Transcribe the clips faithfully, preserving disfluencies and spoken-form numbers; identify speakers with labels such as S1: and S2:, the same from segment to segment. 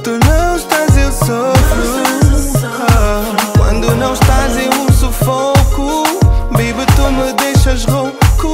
S1: tu não estás eu sofro. Ah, quando não estás é um sufoco. Baby, tu me deixas rouco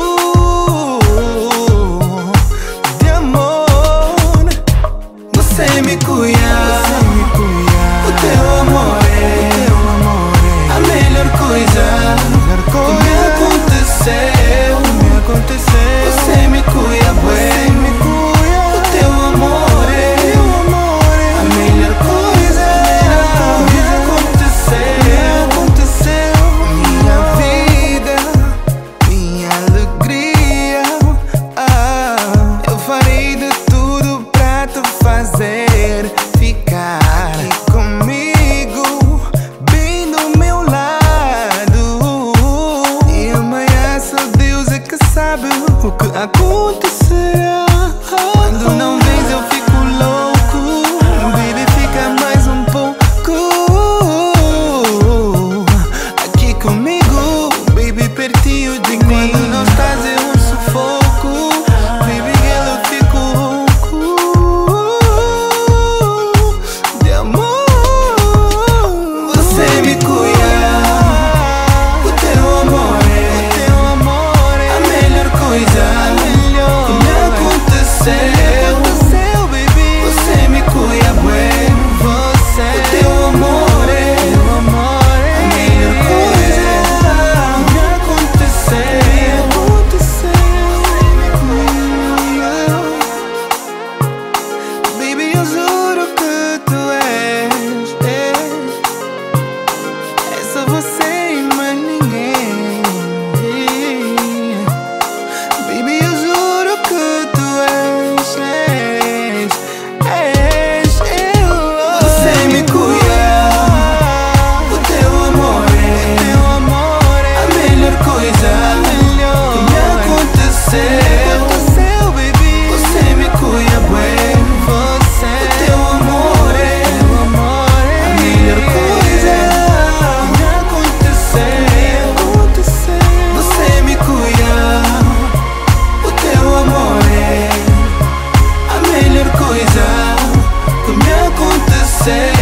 S1: de amor. Você me kuia, o teu amor é a melhor coisa que me aconteceu. Você me kuia, bué. O teu amor é a melhor coisa que me aconteceu. Minha vida, minha alegria. Ah, eu farei de tudo pra te fazer ficar aqui comigo, bem do meu lado. E amanhã só Deus é que sabe o que acontecerá. Quando não vens eu fico louco. Baby, fica mais um pouco aqui comigo, baby, pertinho de mim. Quando não estás é um sufoco. Baby girl, eu fico rouco de amor. Você me kuia, o teu amor é a melhor coisa que me aconteceu. Você me kuia, bué. O teu amor é a melhor coisa que me aconteceu. Baby, eu juro que tu és, és. É só você e mais ninguém. Baby, eu juro que tu és, és, és eu. Você me kuia, o teu amor é a melhor coisa que me aconteceu. Você me kuia, bué. O teu amor é a melhor coisa que me aconteceu. Você me kuia, o teu amor é a melhor coisa que me aconteceu.